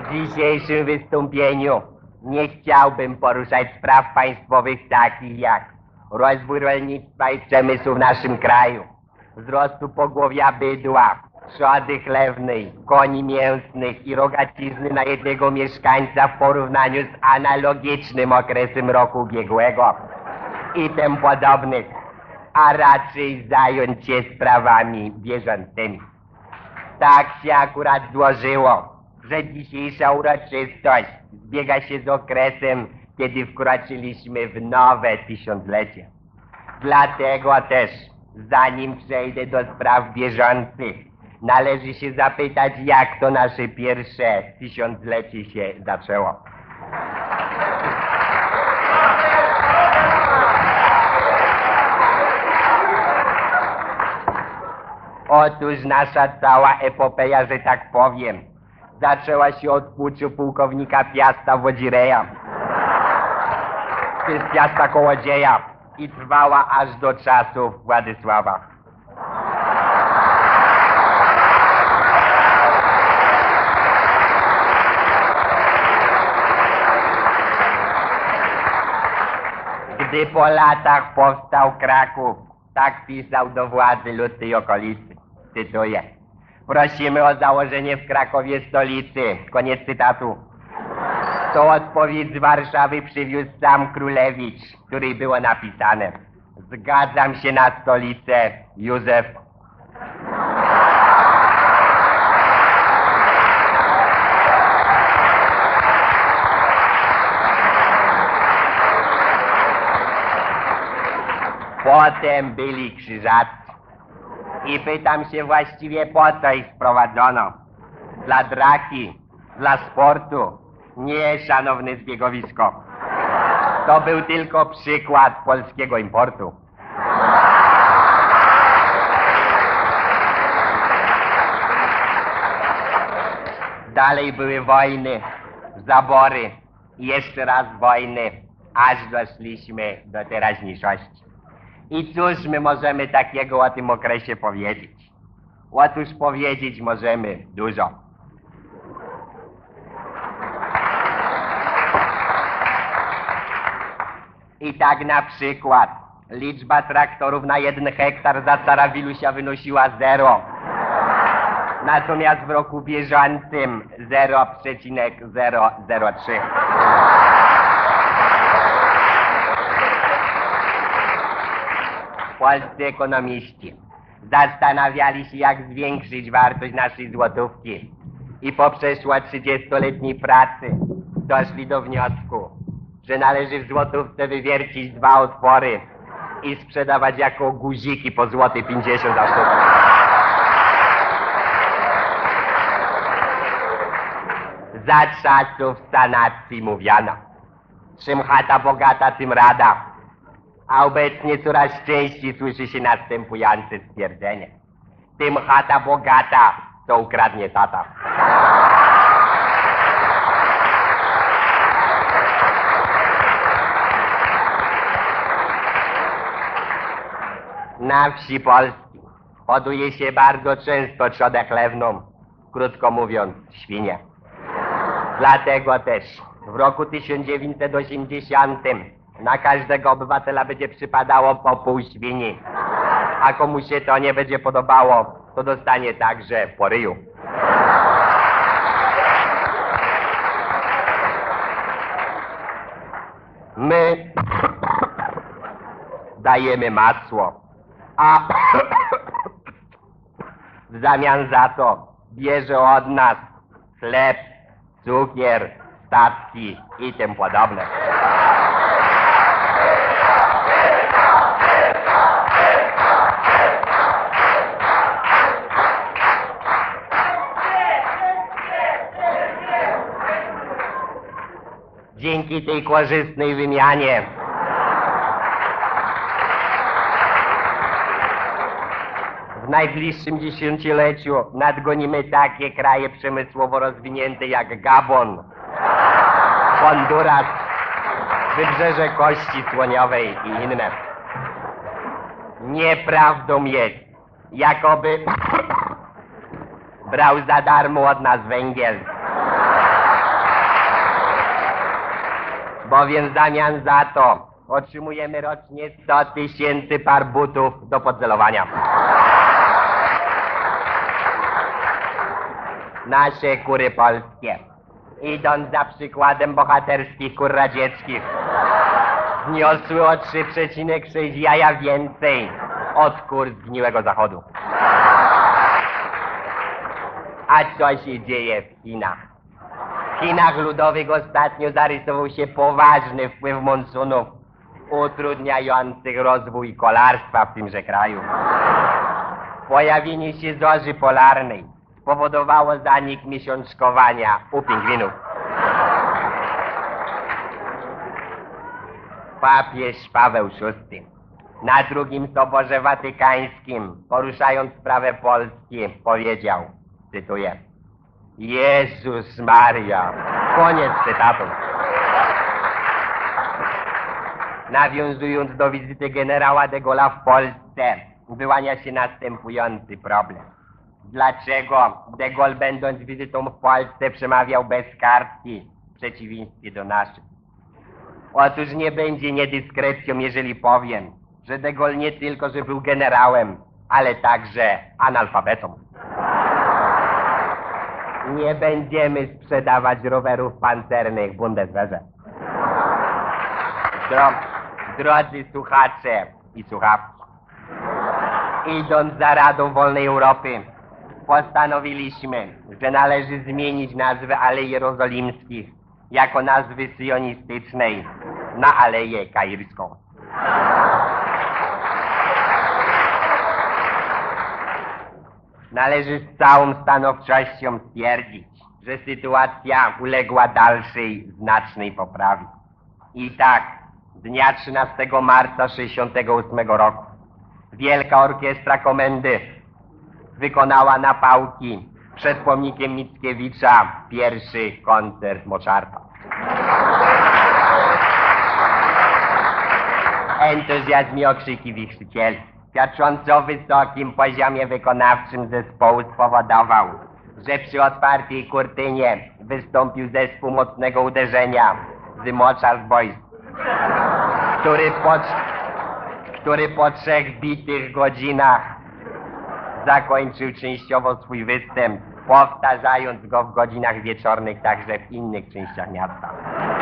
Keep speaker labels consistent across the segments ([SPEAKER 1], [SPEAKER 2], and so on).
[SPEAKER 1] W dzisiejszym wystąpieniu nie chciałbym poruszać spraw państwowych takich jak rozwój rolnictwa i przemysłu w naszym kraju, wzrostu pogłowia bydła, trzody chlewnej, koni mięsnych i rogacizny na jednego mieszkańca w porównaniu z analogicznym okresem roku ubiegłego i tym podobnych, a raczej zająć się sprawami bieżącymi. Tak się akurat złożyło, że dzisiejsza uroczystość zbiega się z okresem, kiedy wkroczyliśmy w nowe tysiąclecie. Dlatego też, zanim przejdę do spraw bieżących, należy się zapytać, jak to nasze pierwsze tysiąclecie się zaczęło. Otóż nasza cała epopeja, że tak powiem, zaczęła się od puczu pułkownika Piasta Wodzireja, z Piasta Kołodzieja i trwała aż do czasów Władysława. Gdy po latach powstał Kraków, tak pisał do władzy lud tej okolicy, cytuję: prosimy o założenie w Krakowie stolicy. Koniec cytatu. To odpowiedź z Warszawy przywiózł sam Królewicz, w której było napisane: zgadzam się na stolicę, Józef. Potem byli krzyżacy. I pytam się właściwie, po co ich wprowadzono? Dla draki? Dla sportu? Nie, szanowne zbiegowisko. To był tylko przykład polskiego importu. Dalej były wojny, zabory i jeszcze raz wojny, aż doszliśmy do teraźniejszości. I cóż my możemy takiego o tym okresie powiedzieć? Otóż powiedzieć możemy dużo. I tak na przykład liczba traktorów na 1 hektar za cara Wilusia wynosiła 0. Natomiast w roku bieżącym 0,003. Polscy ekonomiści zastanawiali się, jak zwiększyć wartość naszej złotówki i po przeszło 30-letniej pracy doszli do wniosku, że należy w złotówce wywiercić 2 otwory i sprzedawać jako guziki po złoty 50 za sztukę. Za czasów sanacji mówiano: czym chata bogata, tym rada. A obecnie coraz częściej słyszy się następujące stwierdzenie: tym chata bogata, to ukradnie tata. Na wsi polskiej hoduje się bardzo często trzodę chlewną, krótko mówiąc świnie. Dlatego też w roku 1980 na każdego obywatela będzie przypadało po pół świni, a komu się to nie będzie podobało, to dostanie także po ryju. My dajemy masło, a w zamian za to bierze od nas chleb, cukier, statki i tym podobne. Dzięki tej korzystnej wymianie w najbliższym dziesięcioleciu nadgonimy takie kraje przemysłowo rozwinięte jak Gabon, Honduras, Wybrzeże Kości Słoniowej i inne. Nieprawdą jest, jakoby brał za darmo od nas węgiel. bowiem w zamian za to otrzymujemy rocznie 100 000 par butów do podcelowania. Nasze kury polskie, idąc za przykładem bohaterskich kur radzieckich, zniosły o 3,6 jaja więcej od kur zgniłego zachodu. A co się dzieje w Chinach? W Chinach ludowych ostatnio zarysował się poważny wpływ monsunów utrudniających rozwój kolarstwa w tymże kraju. Pojawienie się zorzy polarnej spowodowało zanik miesiączkowania u pingwinów. Papież Paweł VI na drugim Soborze Watykańskim, poruszając sprawę Polski, powiedział, cytuję: Jezus Maria. Koniec cytatu. Nawiązując do wizyty generała de Gaulle'a w Polsce, wyłania się następujący problem. Dlaczego de Gaulle, będąc wizytą w Polsce, przemawiał bez kartki, w przeciwieństwie do naszych? Otóż nie będzie niedyskrecją, jeżeli powiem, że de Gaulle nie tylko, że był generałem, ale także analfabetą. Nie będziemy sprzedawać rowerów pancernych w Bundeswehrze. Drodzy słuchacze i słuchawki, idąc za Radą Wolnej Europy, postanowiliśmy, że należy zmienić nazwę Alei Jerozolimskich jako nazwy syjonistycznej na Aleję Kairską. Należy z całą stanowczością stwierdzić, że sytuacja uległa dalszej, znacznej poprawie. I tak, dnia 13 marca 1968 roku Wielka Orkiestra Komendy wykonała na pałki przed pomnikiem Mickiewicza pierwszy koncert Mozarta. Entuzjazm i okrzyki wichrzycieli, świadczący o wysokim poziomie wykonawczym zespołu, spowodował, że przy otwartej kurtynie wystąpił zespół mocnego uderzenia The Mozart Boys, który po 3 bitych godzinach zakończył częściowo swój występ, powtarzając go w godzinach wieczornych także w innych częściach miasta.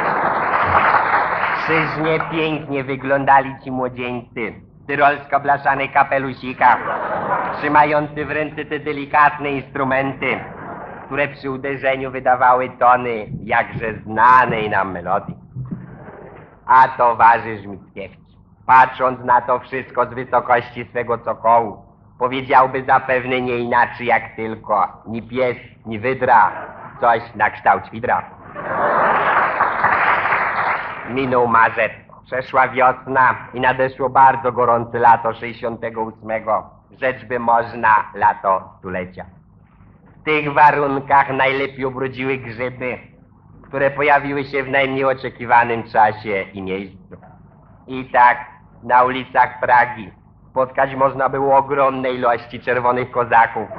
[SPEAKER 1] Czyżnie pięknie wyglądali ci młodzieńcy w tyrolsko-blaszanych kapelusikach, trzymający w ręce te delikatne instrumenty, które przy uderzeniu wydawały tony jakże znanej nam melodii. A towarzysz Mickiewicz, patrząc na to wszystko z wysokości swego cokołu, powiedziałby zapewne nie inaczej jak tylko ni pies, ni wydra, coś na kształt świdra. Minął marzec, przeszła wiosna i nadeszło bardzo gorące lato 68, rzecz by można lato stulecia. W tych warunkach najlepiej ubrudziły grzyby, które pojawiły się w najmniej oczekiwanym czasie i miejscu. I tak na ulicach Pragi spotkać można było ogromne ilości czerwonych kozaków,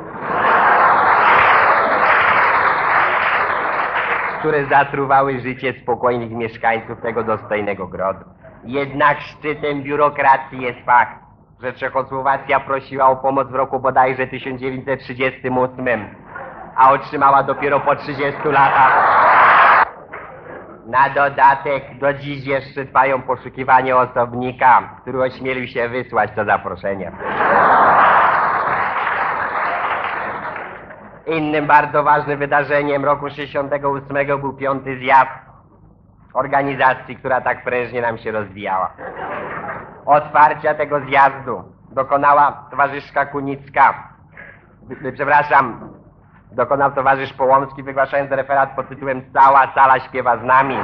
[SPEAKER 1] które zatruwały życie spokojnych mieszkańców tego dostojnego grodu. Jednak szczytem biurokracji jest fakt, że Czechosłowacja prosiła o pomoc w roku bodajże 1938, a otrzymała dopiero po 30 latach. Na dodatek do dziś jeszcze trwają poszukiwania osobnika, który ośmielił się wysłać to zaproszenie. Innym bardzo ważnym wydarzeniem roku 68 był 5. zjazd organizacji, która tak prężnie nam się rozwijała. Otwarcia tego zjazdu dokonała towarzyszka Kunicka, dokonał towarzysz Połomski, wygłaszając referat pod tytułem Cała sala śpiewa z nami,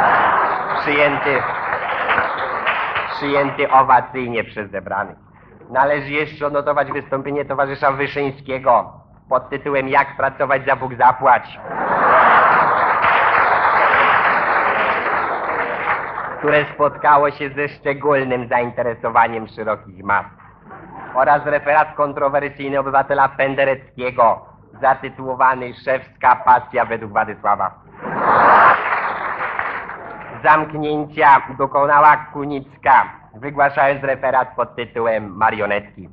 [SPEAKER 1] przyjęty owacyjnie przez zebranych. Należy jeszcze odnotować wystąpienie towarzysza Wyszyńskiego pod tytułem Jak pracować za Bóg zapłać, które spotkało się ze szczególnym zainteresowaniem szerokich mas, oraz referat kontrowersyjny obywatela Pendereckiego zatytułowany Szewska pasja według Władysława. Zamknięcia dokonała Kunicka, wygłaszając referat pod tytułem Marionetki.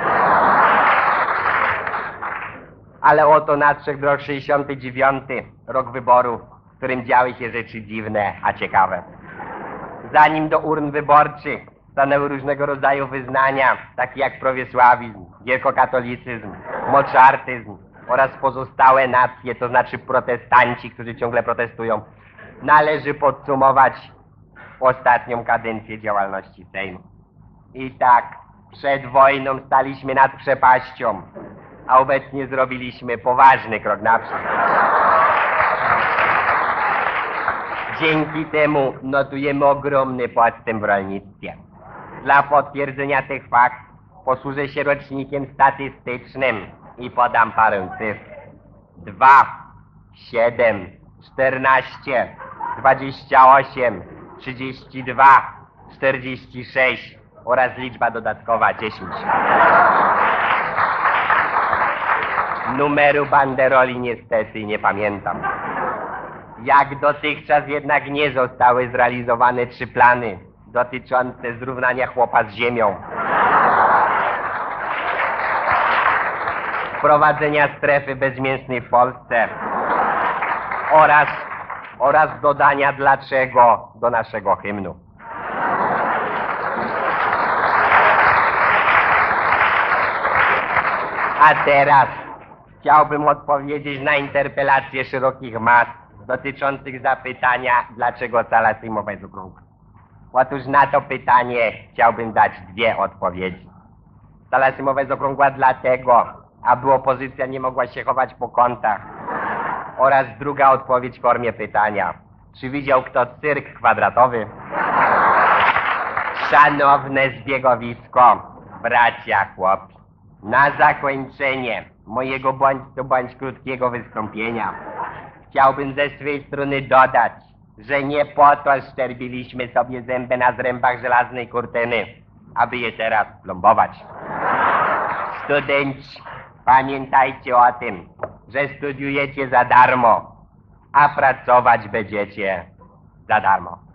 [SPEAKER 1] Ale oto nadszedł rok 69, rok wyborów, w którym działy się rzeczy dziwne, a ciekawe. Zanim do urn wyborczych stanęły różnego rodzaju wyznania, takie jak prowiesławizm, wielkokatolicyzm, moczartyzm oraz pozostałe nacje, to znaczy protestanci, którzy ciągle protestują, należy podsumować ostatnią kadencję działalności Sejmu. I tak, przed wojną staliśmy nad przepaścią, a obecnie zrobiliśmy poważny krok naprzód. Dzięki temu notujemy ogromny postęp w rolnictwie. Dla potwierdzenia tych faktów posłużę się rocznikiem statystycznym i podam parę cyfr. 2, 7, 14, 28, 32, 46 oraz liczba dodatkowa 10. Numeru banderoli niestety nie pamiętam. Jak dotychczas jednak nie zostały zrealizowane 3 plany dotyczące zrównania chłopa z ziemią, wprowadzenia strefy bezmięsnej w Polsce oraz dodania dlaczego do naszego hymnu. A teraz chciałbym odpowiedzieć na interpelację szerokich mas dotyczących zapytania, dlaczego sala sejmowa jest okrągła. Otóż na to pytanie chciałbym dać 2 odpowiedzi. Sala sejmowa jest okrągła dlatego, aby opozycja nie mogła się chować po kątach. Oraz druga odpowiedź w formie pytania. Czy widział kto cyrk kwadratowy? Szanowne zbiegowisko, bracia, chłopi, na zakończenie mojego bądź krótkiego wystąpienia chciałbym ze swej strony dodać, że nie po to szczerbiliśmy sobie zęby na zrębach żelaznej kurtyny, aby je teraz plombować. Studenci, pamiętajcie o tym, że studiujecie za darmo, a pracować będziecie za darmo.